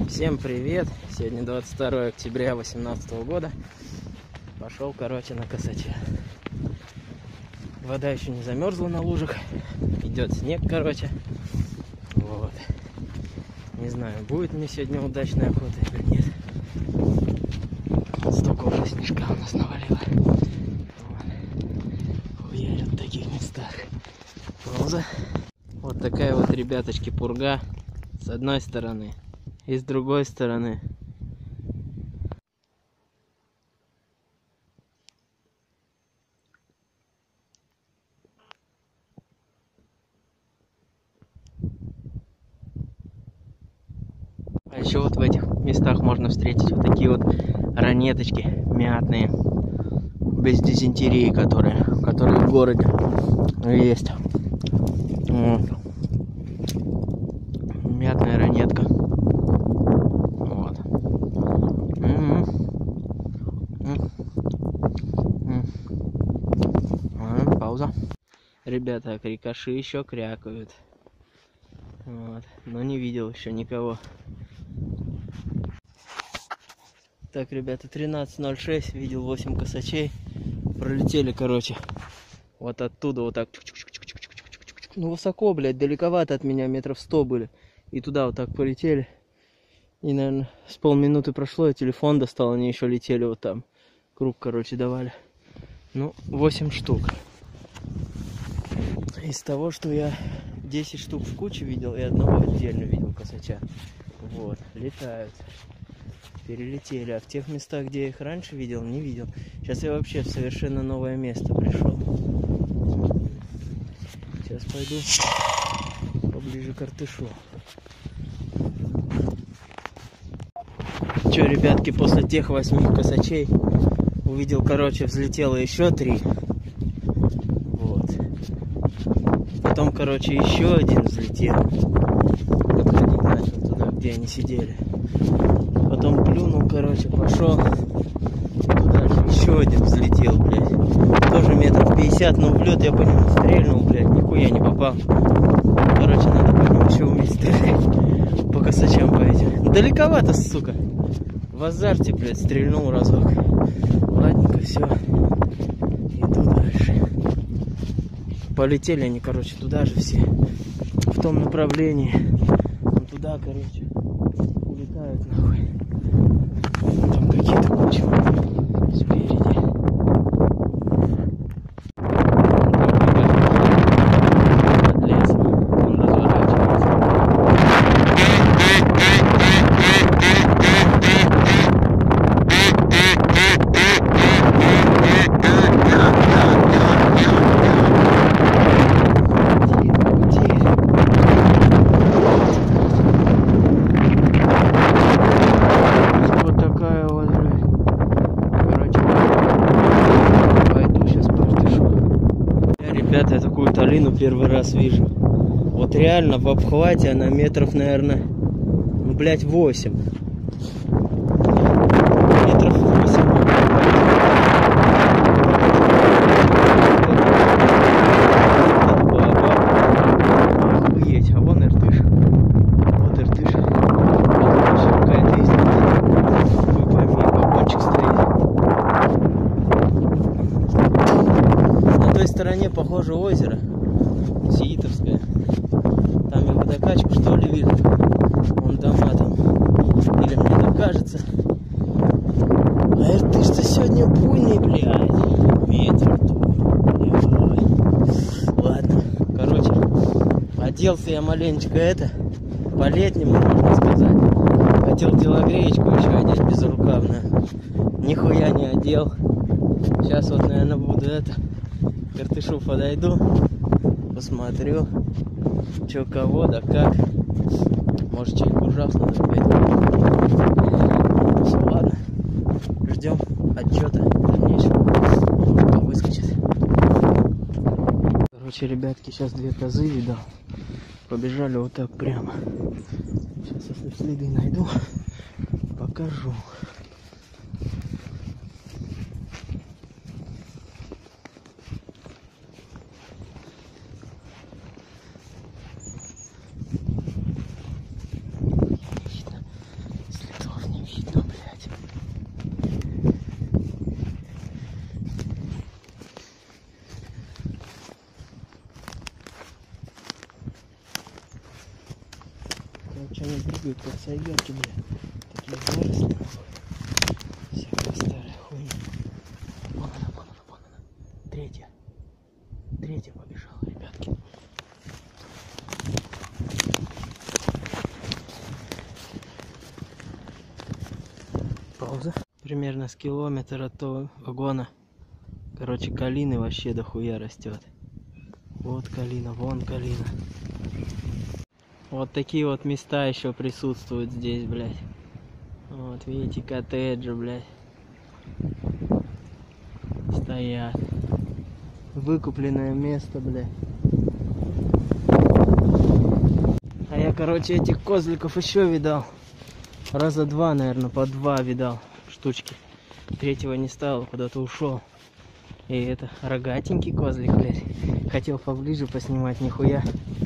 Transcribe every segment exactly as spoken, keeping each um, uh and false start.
Всем привет! Сегодня двадцать второе октября две тысячи восемнадцатого года. Пошел, короче, на Косача. Вода еще не замерзла на лужах. Идет снег, короче. Вот. Не знаю, будет мне сегодня удачная охота или нет. Столько уже снежка у нас навалило. Вот. Хуярь в таких местах. Пауза. Вот такая вот, ребяточки, пурга. С одной стороны. И с другой стороны. А еще вот в этих местах можно встретить вот такие вот ранеточки мятные, без дизентерии, которые, которые в городе есть. Вот. Мятная ранетка. Вот. А, пауза. Ребята, крикаши еще крякают. Вот. Но не видел еще никого. Так, ребята, тринадцать ноль шесть, видел восемь косачей. Пролетели, короче, вот оттуда, вот так. Ну, высоко, блядь, далековато от меня, метров сто были. И туда вот так полетели. И, наверное, с полминуты прошло, я телефон достал, они еще летели вот там. Круг, короче, давали. Ну, восемь штук. Из того, что я десять штук в куче видел, и одного отдельно видел косача. Вот, летают. Перелетели. А в тех местах, где я их раньше видел, не видел. Сейчас я вообще в совершенно новое место пришел. Сейчас пойду поближе к Артышу. Че, ребятки, после тех восьми косачей увидел, короче, взлетело еще три. Вот. Потом, короче, еще один взлетел. Подходить начал туда, где они сидели. Потом плюнул, короче, пошел. Туда же еще один взлетел, блядь. Тоже метров пятьдесят, но в лед я по нему стрельнул, блядь. Нихуя не попал. Короче, надо по нему еще уметь стрелять. По косачам по этим. Далековато, сука. В азарте, блядь, стрельнул разок. Ладненько, все. Иду дальше. Полетели они, короче, туда же все. В том направлении. Вот туда, короче. Улетают нахуй. Там какие-то кучи спереди. Под лесом. Он разворачивается. Ребята, я такую талину первый раз вижу. Вот реально в обхвате она метров, наверное, ну, блядь, восемь. Метров восемь. Охуеть, а вон Иртыш. Вот Иртыш. Вот еще какая-то есть. Вы пойми, бабончик стоит. На той стороне, похоже, озеро Сиитовское. Там я водокачку, что ли, вижу. Вон дома там. Или мне так кажется. А это что сегодня буйный, блядь. Ветер тут. Ладно. Короче, оделся я маленечко это. По-летнему, можно сказать. Хотел телогреечку еще одеть безрукавную. Нихуя не одел. Сейчас вот, наверное, буду это... К Иртышу подойду, посмотрю, что кого, да как. Может, чайку жахну, да пойду. Все, ладно. Ждем отчета дальнейшего. Может, кто выскочит. Короче, ребятки, сейчас две козы видал. Побежали вот так прямо. Сейчас, если следы найду, покажу. короче, они прыгают как сайгерки, бля. Такие заросли. Всякая старая хуйня. Вон она, вон она, вон она. Третья. Третья побежала, ребятки. Пауза. Примерно с километра от того вагона. Короче, калины вообще дохуя растет. Вот калина, вон калина. Вот такие вот места еще присутствуют здесь, блядь. Вот, видите, коттеджи, блядь. Стоят. Выкупленное место, блядь. А я, короче, этих козликов еще видал. Раза два, наверное, по два видал штучки. Третьего не стало, куда-то ушел. И это рогатенький козлик, блядь. Хотел поближе поснимать, нихуя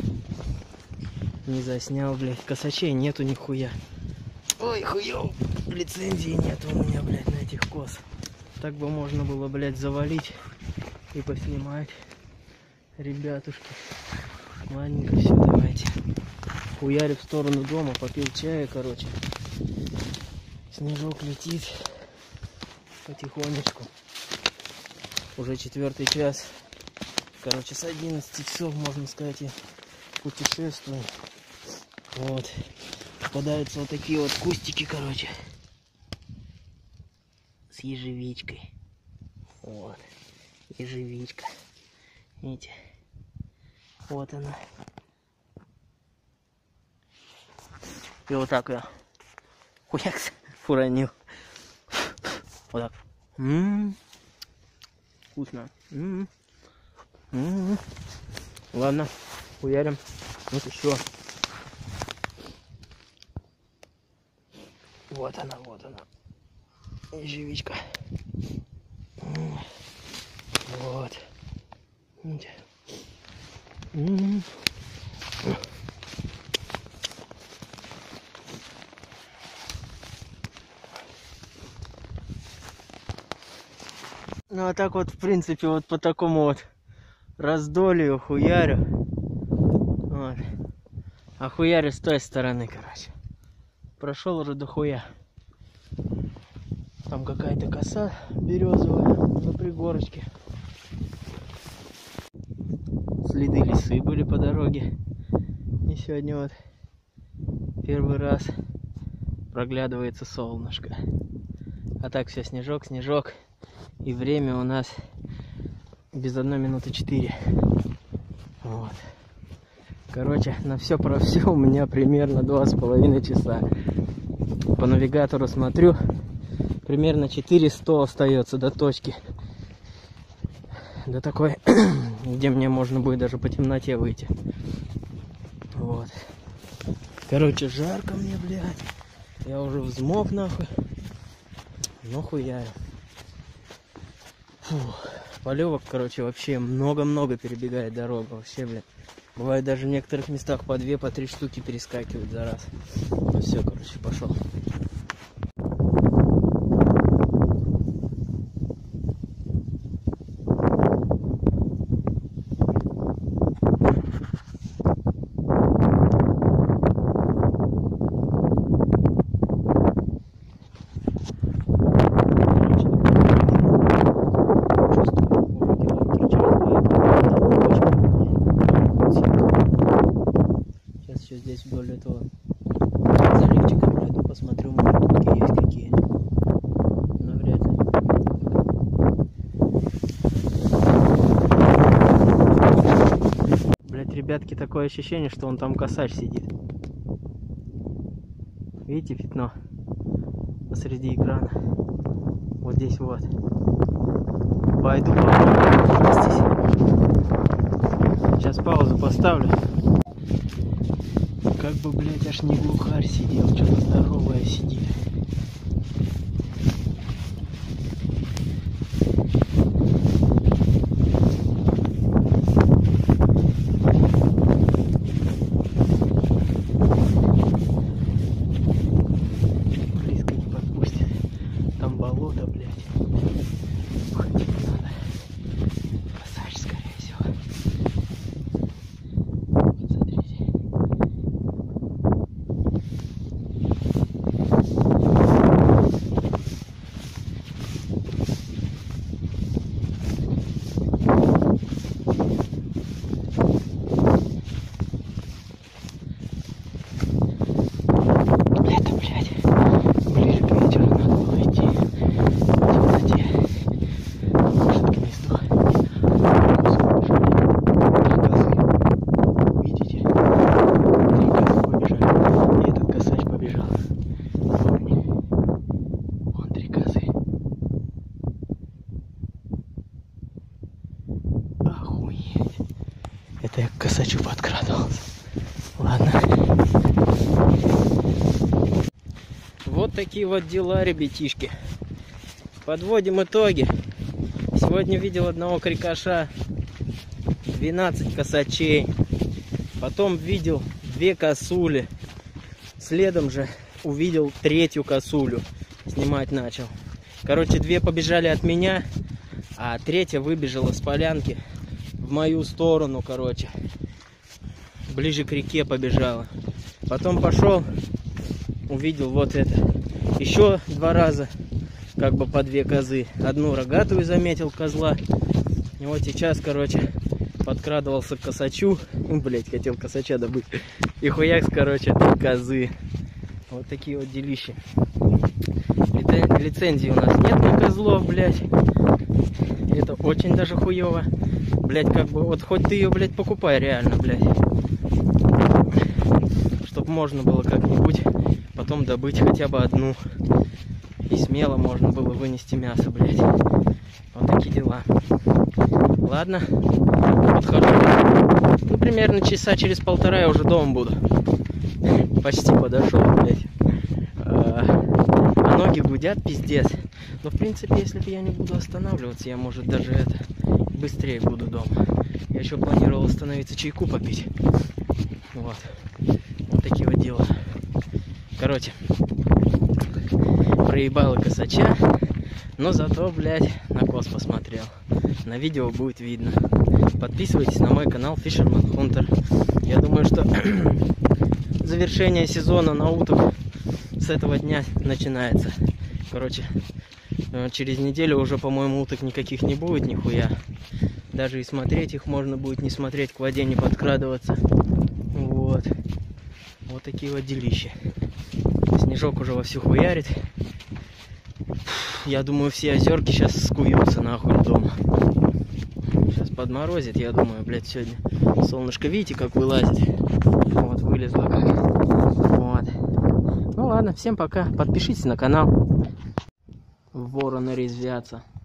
не заснял, блядь. Косачей нету нихуя. Ой, хуёв. Лицензии нету у меня, блядь, на этих коз. Так бы можно было, блядь, завалить и поснимать. Ребятушки. Ладненько, все, давайте. Хуярю в сторону дома, попил чая, короче. Снежок летит потихонечку. Уже четвертый час. Короче, с одиннадцати часов, можно сказать, я путешествую. Вот. Попадаются вот такие вот кустики, короче. С ежевичкой. Вот. Ежевичка. Видите? Вот она. И вот так я хуякс уронил. Вот так. М-м-м. Вкусно. М-м-м. М-м-м. Ладно, хуярим. Вот еще. Вот она, вот она. Ежевичка. Вот. Видите? М-м-м. Ну а так вот, в принципе, вот по такому вот раздолью хуярю. Вот. А хуярю с той стороны, короче. Прошел уже до хуя. Там какая-то коса березовая на пригорочке. Следы лисы были по дороге. И сегодня вот первый раз проглядывается солнышко. А так все снежок, снежок. И время у нас без одной минуты четыре. Вот. Короче, на все про все у меня примерно два с половиной часа. По навигатору смотрю, примерно четыре сто остается до точки. До такой, где мне можно будет даже по темноте выйти. Вот. Короче, жарко мне, блядь. Я уже взмок, нахуй. Ну хуя. Фух. Полевок, короче, вообще много-много перебегает дорогу. Вообще, блядь. Бывает даже в некоторых местах по две, по три штуки перескакивают за раз. Ну все, короче, пошел. Здесь вдоль этого заливчика пройду, посмотрю, может тут есть какие. Навряд ли. Блять, ребятки, такое ощущение, что он там косач сидит. Видите пятно посреди экрана? Вот здесь вот. Пойду попробую. Сейчас паузу поставлю. Как бы, блядь, аж не глухарь сидел, что-то здоровое сидит. Близко не подпустит. Там болото, блядь. Ходить надо. Косач, скорее всего. Вот смотрите. Вот такие вот дела, ребятишки. Подводим итоги. Сегодня видел одного крикоша, двенадцать косачей. Потом видел две косули. Следом же увидел третью косулю. Снимать начал. Короче, две побежали от меня, а третья выбежала с полянки в мою сторону, короче. Ближе к реке побежала. Потом пошел, увидел вот это. Еще два раза, как бы по две козы. Одну рогатую заметил, козла. И вот сейчас, короче, подкрадывался к косачу. Ну, блять, хотел косача добыть. И хуякс, короче, три козы. Вот такие вот делища. Лицензии у нас нет на козлов, блядь. Это очень даже хуево. Блядь, как бы, вот хоть ты ее, блядь, покупай реально, блядь. Чтоб можно было как-нибудь потом добыть хотя бы одну. И смело можно было вынести мясо, блядь. Вот такие дела. Ладно, подхожу. Ну, примерно часа через полтора я уже дома буду. Почти подошел, блядь. А ноги гудят, пиздец. Но, в принципе, если бы я не буду останавливаться, я, может, даже это быстрее буду дома. Я еще планировал остановиться, чайку попить. Вот. Вот такие вот дела. Короче, проебало косача, но зато, блядь, на коз посмотрел. На видео будет видно. Подписывайтесь на мой канал Fisherman Hunter. Я думаю, что завершение сезона на уток с этого дня начинается. Короче, через неделю уже, по-моему, уток никаких не будет, нихуя. Даже и смотреть их можно будет не смотреть, к воде не подкрадываться. Вот. Вот такие вот делища. Снежок уже вовсю хуярит. Я думаю, все озерки сейчас скуются нахуй дома. Сейчас подморозит, я думаю, блядь, сегодня. Солнышко, видите, как вылазит? Вот, вылезло как. Вот. Ну ладно, всем пока. Подпишитесь на канал. Вороны резвятся.